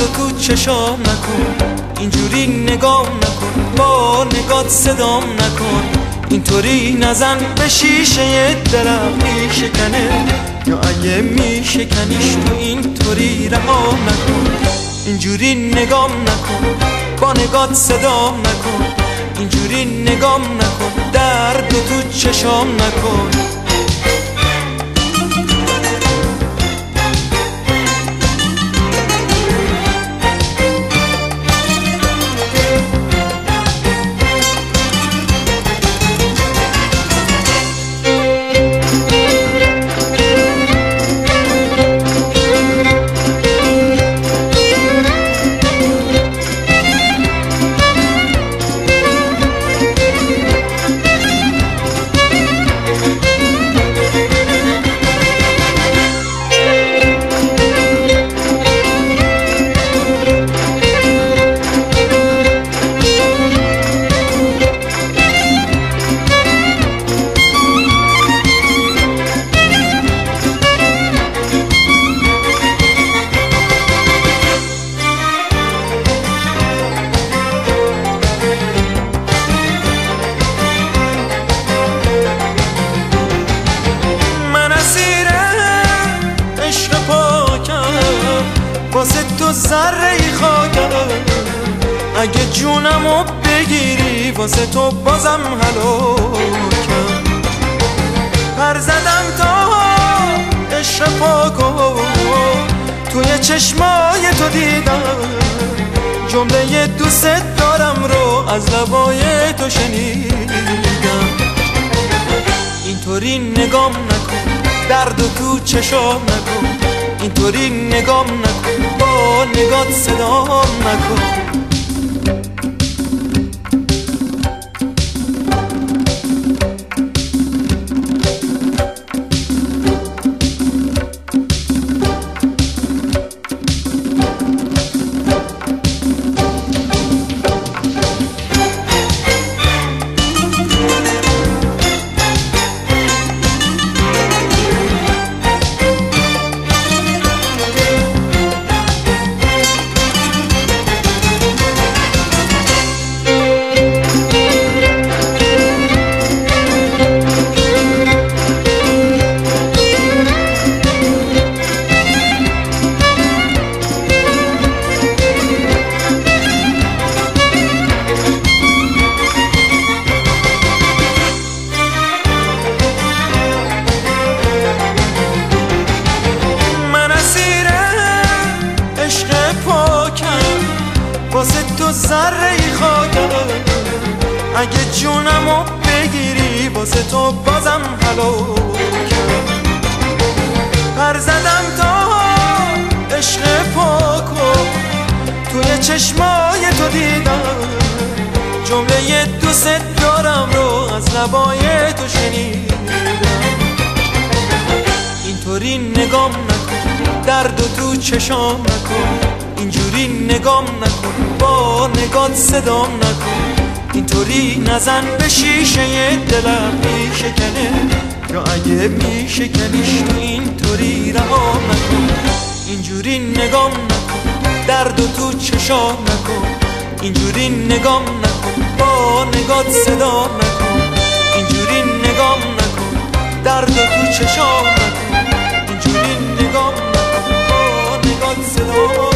درد و تو چشام نکن، اینجوری نگام نکن، با نگات صدام نکن، اینطوری نزن به شیشه دلم میشکنه، یا اگه میشکنیش تو اینطوری رهام نکن، اینجوری نگام نکن، با نگات صدام نکن، اینجوری نگام نکن، درد و تو چشام نکن. واسه تو ذره خاکم، اگه جونمو بگیری واسه تو بازم هلاکم، پر زدم تا عشق پاکو توی چشمای تو دیدم، جمله دوست دارم رو از لبای تو شنیدم، اینطوری نگام نکن، درد و تو چشام نکن، اینطوری نگام نکن، با نگات صدام نکن. واسه تو ذره خاکم، اگه جونمو بگیری واسه تو بازم هلاکم، پر زدم تا عشق پاکو توی چشمای تو دیدم، جمله دوست دارم رو از لبای تو شنیدم، اینطوری نگام نکن، درد و تو چشام نکن، اینجوری نگام نکن، با نگات صدام نکن، اینطوری نزن به شیشه دلم میشکنه، یا اگه میشکنیش تو اینطوری رهام نکن، اینجوری نگام نکن، درد و تو چشام نکن، اینجوری نگام نکن، با نگات صدام نکن، اینجوری نگام نکن، درد و تو چشام نکن، اینجوری نگام نکن، با نگات صدام